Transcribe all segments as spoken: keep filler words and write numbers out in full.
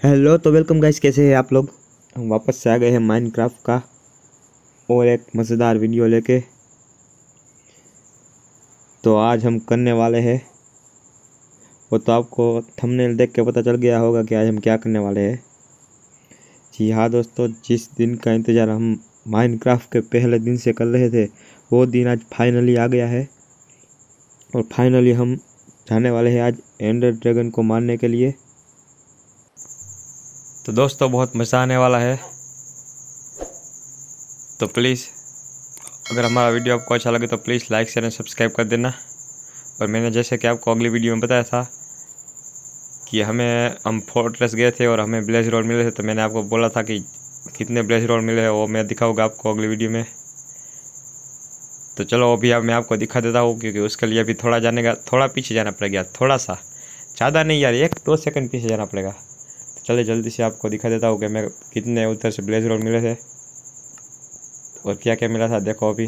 Hello तो welcome guys, कैसे हैं आप लोग। हम वापस से आ गए हैं माइनक्राफ्ट का और एक मज़ेदार वीडियो लेके। तो आज हम करने वाले हैं, वो तो आपको थंबनेल देख के पता चल गया होगा कि आज हम क्या करने वाले हैं। जी हाँ दोस्तों, जिस दिन का इंतज़ार हम माइनक्राफ्ट के पहले दिन से कर रहे थे वो दिन आज फाइनली आ गया है। और फाइनली हम जाने वाले हैं आज एंडर ड्रैगन को मारने के लिए। तो दोस्तों बहुत मज़ा आने वाला है। तो प्लीज़ अगर हमारा वीडियो आपको अच्छा लगे तो please like share and subscribe कर देना। और मैंने जैसे कि आपको अगली वीडियो में बताया था कि हमें हम फोर्ट्रेस गए थे और हमें ब्लेज रोड मिले थे, तो मैंने आपको बोला था कि कितने ब्लेज रोड मिले हैं वो मैं दिखाऊंगा आपको अगली वीडियो में। तो चलो अभी अब मैं आपको दिखा देता हूँ, क्योंकि उसके लिए अभी थोड़ा जाने का थोड़ा पीछे जाना पड़ेगा, थोड़ा सा, ज़्यादा नहीं यार, एक दो सेकंड पीछे जाना पड़ेगा। तो चलिए जल्दी से आपको दिखा देता हूँ कि मैं कितने उधर से ब्लेज रोड मिले थे और क्या क्या मिला था। देखो अभी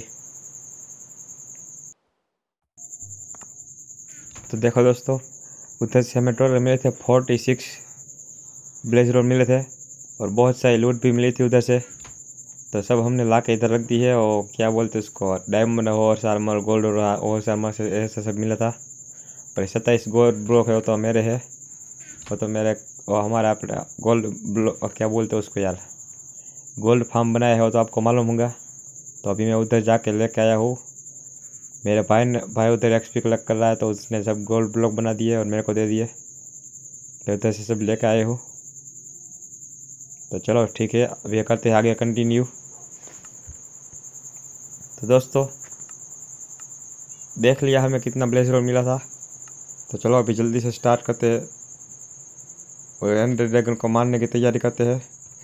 तो देखो दोस्तों, उधर से हमें टोटल मिले थे फोर्टी सिक्स ब्लेज रोड मिले थे और बहुत सारी लूट भी मिली थी उधर से। तो सब हमने ला के इधर रख दी है। और क्या बोलते उसको, diamond horse armour, gold horse armour से ऐसा सब मिला था। और सत्ताईस गोल्ड ब्लॉक है वो तो मेरे है, वो तो मेरे वो हमारा अपना गोल्ड ब्लॉक क्या बोलते हैं उसको यार, गोल्ड फार्म बनाया है वो तो आपको मालूम होगा। तो अभी मैं उधर जाके लेके आया हूँ। मेरे भाई ने भाई उधर एक्सपी कलेक्ट कर रहा है, तो उसने सब गोल्ड ब्लॉक बना दिए और मेरे को दे दिए। तो उधर से सब लेके आए हो। तो चलो ठीक है, अभी करते हैं आगे कंटिन्यू। तो दोस्तों देख लिया हमें कितना ब्लेज रोड मिला था। तो चलो अभी जल्दी से स्टार्ट करते हैं और एंडर ड्रैगन को मारने की तैयारी करते हैं।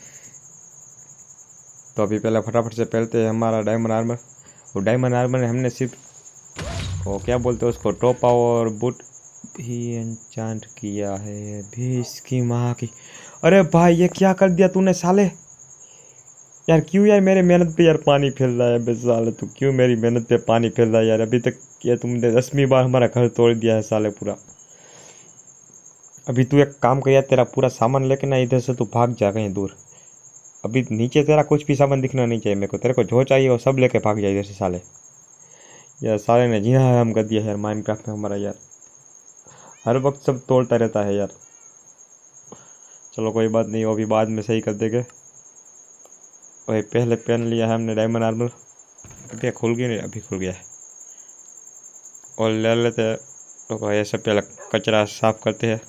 तो अभी पहले फटाफट से पहनते हैं हमारा डायमंड आर्मर। और डायमंड आर्मर हमने सिर्फ वो क्या बोलते हैं उसको, टॉप और बूट भी एन्चांट किया है भी इसकी माँ की। अरे भाई ये क्या कर दिया तूने साले, यार क्यों यार मेरे मेहनत पे यार पानी फेर रहा है बे साले, तू क्यों मेरी मेहनत पे पानी फेर रहा है यार। अभी तक ये तुमने दसवीं बार हमारा घर तोड़ दिया है साले पूरा। अभी तू एक काम कर यार, तेरा पूरा सामान लेके ना इधर से तू भाग जा कहीं दूर। अभी नीचे तेरा कुछ भी सामान दिखना नहीं चाहिए मेरे को, तेरे को जो चाहिए वो सब लेके भाग जाए इधर से साले। यार साले ने जीना है हम कर दिया यार माइनक्राफ्ट में हमारा यार, हर वक्त सब तोड़ता रहता है यार। चलो कोई बात नहीं, वो भी बाद में सही कर देंगे। वही पहले पहन लिया है हमने डायमंड आर्मर। अभी खुल गया नहीं, अभी खुल गया है। और ले लेते हैं तो ऐसे पहले कचरा साफ करते हैं।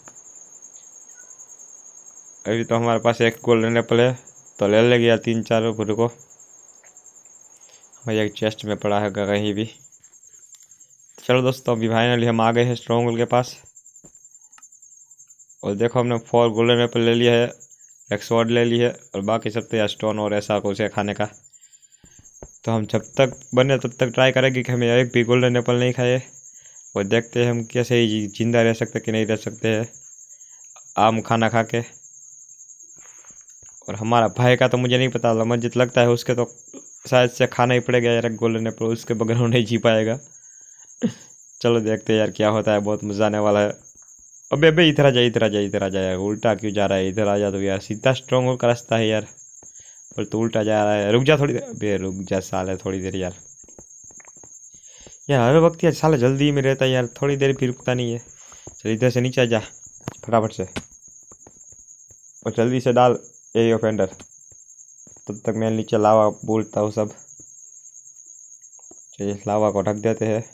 अभी तो हमारे पास एक गोल्डन एप्पल है, तो ले लेंगे यार तीन चार खुद को। भाई एक चेस्ट में पड़ा है कहीं भी। चलो दोस्तों अभी फाइनली हम आ गए हैं स्ट्रॉन्ग होल के पास। और देखो हमने फोर गोल्डन एप्पल ले लिया है, एक स्वॉर्ड ले ली है और बाकी सब तो यार स्टोन और ऐसा कुछ है खाने का। तो हम जब तक बने तब तक ट्राई करेंगे कि हमें एक भी गोल्डन एप्पल नहीं खाए। और देखते हैं हम कैसे ही जिंदा रह सकते कि नहीं रह सकते हैं आम खाना खा के। और हमारा भाई का तो मुझे नहीं पता, मुझे लगता है उसके तो शायद से खाना ही पड़ेगा यार गोल्डन एप्पल, उसके बगैर वो नहीं जी पाएगा। चलो देखते हैं यार क्या होता है, बहुत मजा आने वाला है। अबे अबे इधर आ जा, इधर आ जा, इधर आ जा यार, उल्टा क्यों जा रहा है, इधर आ जा। तो यार सीधा स्ट्रॉन्ग होल का रास्ता है यार, और तू उल्टा जा रहा है। रुक जा थोड़ी देर, अबे रुक जा साले थोड़ी देर यार। यार हर वक्त यार साला जल्दी में रहता है यार, थोड़ी देर भी रुकता नहीं है। चल इधर से नीचे आ जा फटाफट से और जल्दी से डाल ए ऑफेंडर। तब तक मैं नीचे लावा बोलता हूँ सब। चलिए लावा को ढक देते हैं।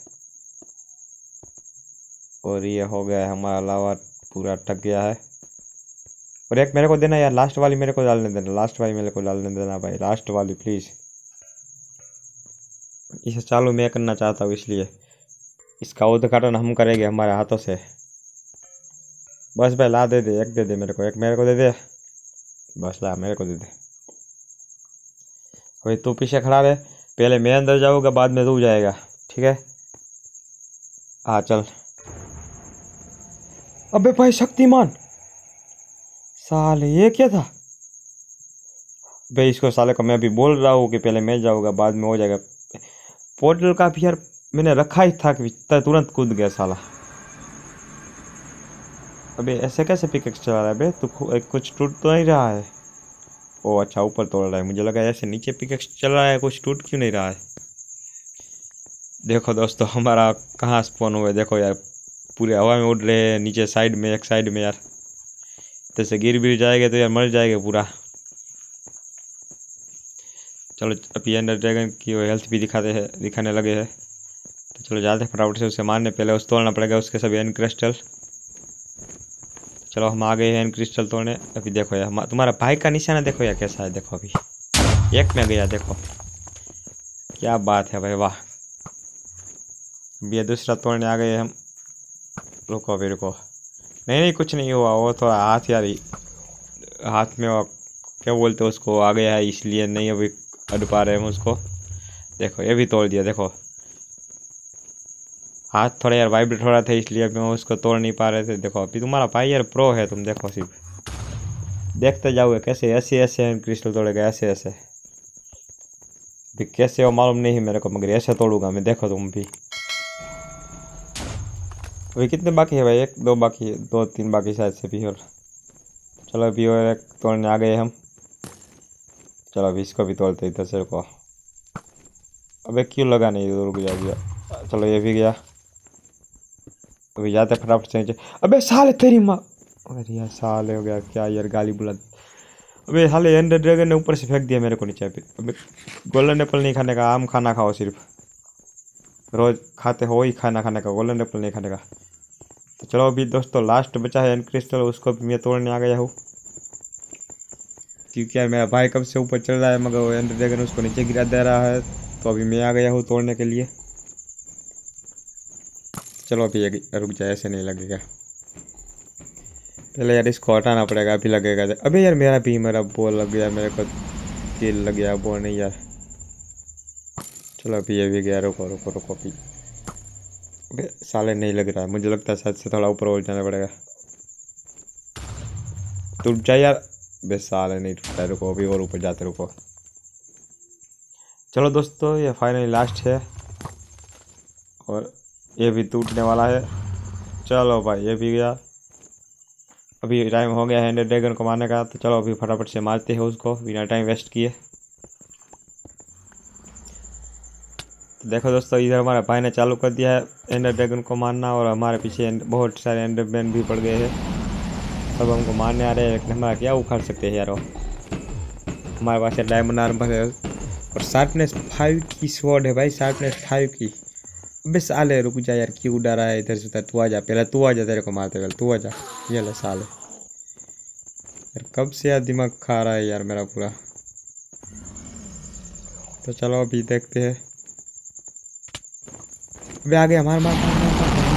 और ये हो गया है हमारा लावा पूरा ढक गया है। और एक मेरे को देना यार, लास्ट वाली मेरे को डालने देना, लास्ट वाली मेरे को डालने देना भाई, लास्ट वाली प्लीज़। इसे चालू मैं करना चाहता हूँ, इसलिए इसका उद्घाटन हम करेंगे हमारे हाथों से। बस भाई ला दे दे, एक दे दे मेरे को, एक मेरे को दे दे, बस ला मेरे को दे दे। अभी तू पीछे खड़ा रहे, पहले मैं अंदर जाऊँगा बाद में तू जाएगा, ठीक है। हाँ चल। अबे भाई शक्तिमान साले ये क्या था भाई, इसको साले को मैं अभी बोल रहा हूँ कि पहले मैं जाऊँगा बाद में हो जाएगा। पोर्टल का भी यार मैंने रखा ही था कि तुरंत कूद गया साला। अबे ऐसे कैसे पिकेक्स चला रहा है बे? तू खु- कुछ टूट तो नहीं रहा है? ओ अच्छा, ऊपर तोड़ रहा है, मुझे लगा ऐसे नीचे पिकेक्स चल रहा है, कुछ टूट क्यों नहीं रहा है। देखो दोस्तों हमारा कहाँ स्पॉन हुआ है, देखो यार पूरे हवा में उड़ रहे हैं, नीचे साइड में, एक साइड में यार। तो से गिर भी जाएगा तो यार मर जाएगा पूरा। चलो अभी एंडर ड्रैगन की हेल्थ भी दिखाते हैं, दिखाने लगे हैं। तो चलो जाते हैं फटाफट से उसे मारने, पहले उसे तोड़ना पड़ेगा उसके सभी एंड क्रिस्टल। चलो हम आ गए हैं एंड क्रिस्टल तोड़ने। अभी देखो यार हम- तुम्हारा भाई का निशाना देखो यार कैसा है, देखो अभी एक में गया, देखो क्या बात है भाई, वाह। अभी ये दूसरा तोड़ने आ गए हम। रुको अभी रुको, नहीं नहीं कुछ नहीं हुआ, वो थोड़ा हाथ यार हाथ में वो क्या बोलते हैं उसको, आ गया है इसलिए नहीं अभी अड़ पा रहे हम उसको। देखो ये भी तोड़ दिया, देखो हाथ थोड़ा यार वाइब्रेट हो रहा था इसलिए अभी हम उसको तोड़ नहीं पा रहे थे। देखो अभी तुम्हारा भाई यार प्रो है, तुम देखो सिर्फ देखते जाओगे कैसे ऐसे ऐसे क्रिस्टल तोड़ेगा, ऐसे ऐसे अभी कैसे वो मालूम नहीं है मेरे को, मगर ऐसे तोड़ूंगा मैं, देखो तुम भी। अभी कितने बाकी है भाई? एक दो बाकी है, दो तीन बाकी शायद से भी। और चलो अभी और एक तोड़ने आ गए हम। चलो अभी इसको भी तोड़ते इधर से को। अबे क्यों लगा नहीं, रुक जा गया। चलो ये भी गया, अभी जाते फटाफट से नीचे। अबे साले तेरी माँ, अरे यार साले हो गया क्या यार, गाली बुला। अबे साले एंडर ड्रैगन ने ऊपर से फेंक दिया मेरे को नीचे पे। अबे गोल्डन एप्पल नहीं खाने का, आम खाना खाओ सिर्फ, रोज खाते हो ही खाना खाने का, गोल्डन एप्पल नहीं खाने का। तो चलो अभी दोस्तों लास्ट बचा है एंड क्रिस्टल, उसको भी मैं तोड़ने आ गया हूँ। क्योंकि यार मेरा भाई कब से ऊपर चल रहा है मगर वो एंडर ड्रैगन उसको नीचे गिरा दे रहा है, तो अभी मैं आ गया हूँ तोड़ने के लिए। चलो अभी रुक जाए, ऐसे नहीं लगेगा, पहले यार इसको हटाना पड़ेगा, अभी लगेगा। अबे यार मेरा भी मेरा बॉल लग गया, मेरे को किल लग गया, बॉल नहीं यार। चलो अभी ये भी गया, रुको रुको रुको अभी। अबे साले नहीं लग रहा है, मुझे लगता है शायद से थोड़ा ऊपर और जाना पड़ेगा। टूट जाए यार, बे साले नहीं टूटता है, रुको अभी और ऊपर जाते रुको। चलो दोस्तों ये फाइनली लास्ट है और ये भी टूटने वाला है। चलो भाई ये भी गया, अभी टाइम हो गया है एंडर ड्रैगन को मारने का। तो चलो अभी फटाफट से मारते हैं उसको बिना टाइम वेस्ट किए। तो देखो दोस्तों इधर हमारे भाई ने चालू कर दिया है एंडर ड्रैगन को मारना, और हमारे पीछे बहुत सारे एंडरमैन भी पड़ गए हैं, सब हमको मारने आ रहे हैं, लेकिन हमारा क्या उखाड़ सकते हैं यार। वो हमारे पास डायमंड आर्मर है और शार्पनेस फाइव की स्वॉर्ड है भाई, शार्पनेस फाइव की। अबे साले रुक जा यार, क्यों उड़ा रहा है इधर से? तू आ जा, पहले तू आ जा, तेरे को मारते पहले तू आ जा। ये ले साले यार, कब से यार दिमाग खा रहा है यार मेरा पूरा। तो चलो अभी देखते हैं। अबे आ गया, मार मार मार मार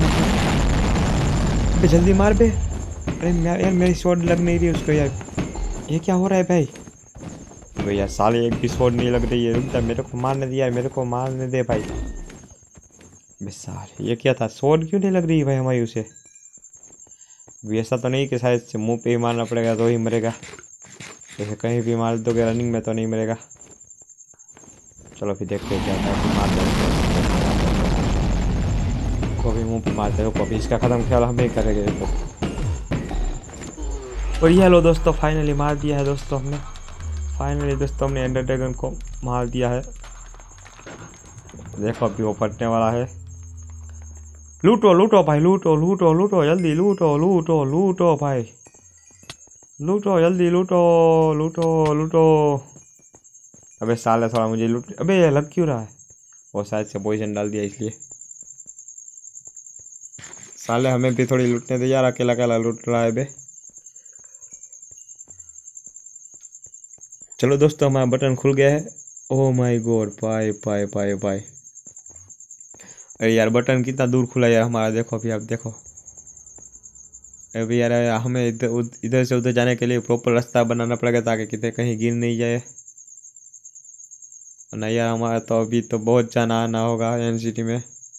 मार। अबे जल्दी मार बे। अरे यार मेरी शॉट लग नहीं रही उसको यार, ये क्या हो रहा है भाई? अबे यार साले एक भी शॉट नहीं लग रही है, रुक जा, मेरे को मारने दे यार, मेरे को मारने दे भाई। अबे साले ये क्या था, शॉट क्यों नहीं लग रही भाई हमारी उसे? अभी ऐसा तो नहीं कि शायद से मुंह पे ही मारना पड़ेगा तो ही मरेगा, जैसे कहीं भी मार दोगे रनिंग में तो नहीं मरेगा। चलो फिर देखते हैं क्या था, मार दो को भी मुंह पे मारते हो, को भी इसका ख़त्म ख्याल हमें करेंगे तो। और ये लो दोस्तों फाइनली मार दिया है दोस्तों हमने, फाइनली दोस्तों हमने एंडर ड्रैगन को मार दिया है। देखो अभी वो फटने वाला है। लूटो लूटो भाई, लूटो लूटो लूटो जल्दी, लूटो लूटो लूटो भाई, लूटो जल्दी, लूटो लूटो लूटो। अबे साले थोड़ा मुझे लूट, अबे ये लग क्यों रहा है? वो शायद से पॉइजन डाल दिया इसलिए। साले हमें भी थोड़ी लूटने दे यार, अकेला अकेला लूट रहा है बे। चलो दोस्तों हमारा बटन खुल गया है। ओह माय गॉड, पाए पाए पाए पाए। अरे यार बटन कितना दूर खुला यार हमारा, देखो अभी आप देखो। अभी यार हमें इधर इधर से उधर जाने के लिए प्रॉपर रास्ता बनाना पड़ेगा ताकि कितने कहीं गिर नहीं जाए। नहीं यार हमारा तो अभी तो बहुत जाना आना होगा एन सिटी में,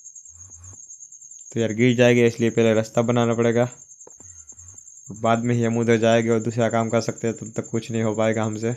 तो यार गिर जाएंगे, इसलिए पहले रास्ता बनाना पड़ेगा, बाद में ही हम उधर जाएंगे और दूसरा काम कर सकते हैं, तब तक कुछ नहीं हो पाएगा हमसे।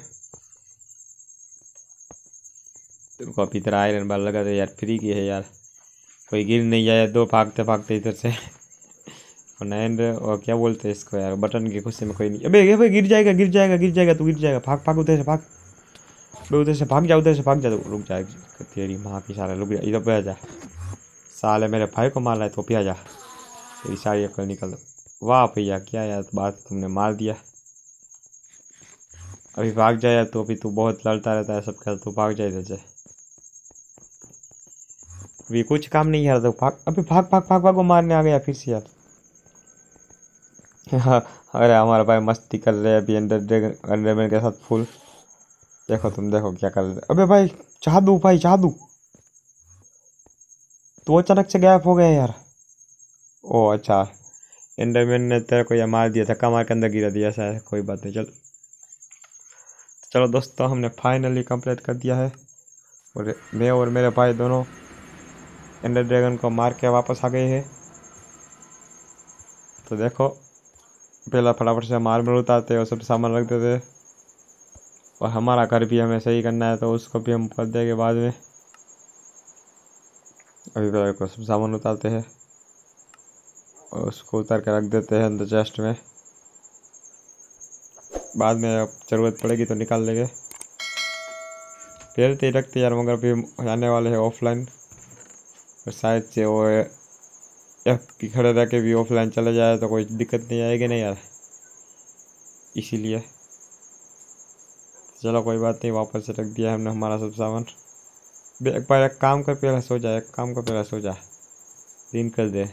तुमको अभी तरह आयरन बार लगा दे यार, फ्री की है यार, कोई गिर नहीं जाए दो भागते भागते इधर से। और नाइन और क्या बोलते हैं इसको यार, बटन की खुशी में कोई नहीं। अबे अबे गिर जाएगा गिर जाएगा गिर जाएगा तू गिर जाएगा। भाग भाग उधर से भाग, उधर से भाग जा उधर से भाग जा। रुक जा तेरी माँ की सारा, रुक जा इधर पे आ जा। साले मेरे भाई को मार रहा है तो पिया जा, तेरी सारी अकल निकल। वाह भैया क्या यार बात, तुमने मार दिया। अभी भाग जाए तो, अभी तू बहुत लड़ता रहता है सबके साथ, तू भाग जाए इधर से। अभी कुछ काम नहीं यार, तो भाग अभी भाग भाग भाग भाग, वो मारने आ गया फिर से यार। अरे हमारा भाई मस्ती कर रहे हैं अभी अंडर ड्रैगन अंडरमैन के साथ फुल। देखो तुम देखो क्या कर रहे। अबे भाई जादू भाई जादू, तू अचानक से गायब हो गया यार। ओ अच्छा, एंडरमैन ने तेरे को यह मार दिया, धक्का मार के अंदर गिरा दिया ऐसा है, कोई बात नहीं। चलो चलो दोस्तों, हमने फाइनली कंप्लीट कर दिया है और मैं और मेरे भाई दोनों एंडर ड्रैगन को मार के वापस आ गए हैं। तो देखो पहला फटाफट से मार्बल उतारते और सब सामान रख देते, और हमारा घर भी हमें सही करना है तो उसको भी हम कर देंगे बाद में। अभी पहले को सब सामान उतारते हैं और उसको उतार के रख देते हैं अंदर चेस्ट में, बाद में ज़रूरत पड़ेगी तो निकाल लेंगे। पहले तो ही रखते यार, मगर अभी आने वाले हैं ऑफलाइन, और शायद से वो एफ पी खड़े रह के भी ऑफलाइन चले जाए तो कोई दिक्कत नहीं आएगी नहीं यार, इसीलिए। चलो कोई बात नहीं, वापस से रख दिया हमने हमारा सब सामान। एक बार एक काम कर पहले सो जा, एक काम कर पहले सो जा, दिन कर दे।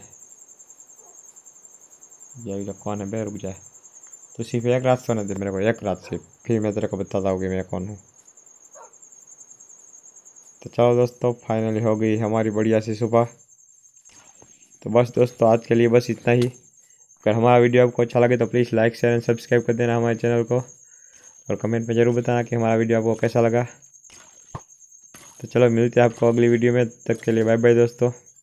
ये कौन है बे, रुक जाए तो सिर्फ एक रात सोने दे मेरे को, एक रात सिर्फ, फिर मैं तेरे को बताता हूँ कि मैं कौन हूँ। तो चलो दोस्तों, फाइनली हो गई हमारी बढ़िया सी सुबह। तो बस दोस्तों आज के लिए बस इतना ही। अगर हमारा वीडियो आपको अच्छा लगे तो please like share and subscribe कर देना हमारे चैनल को, और कमेंट में ज़रूर बताना कि हमारा वीडियो आपको कैसा लगा। तो चलो मिलते हैं आपको अगली वीडियो में, तब तक के लिए बाय बाय दोस्तों।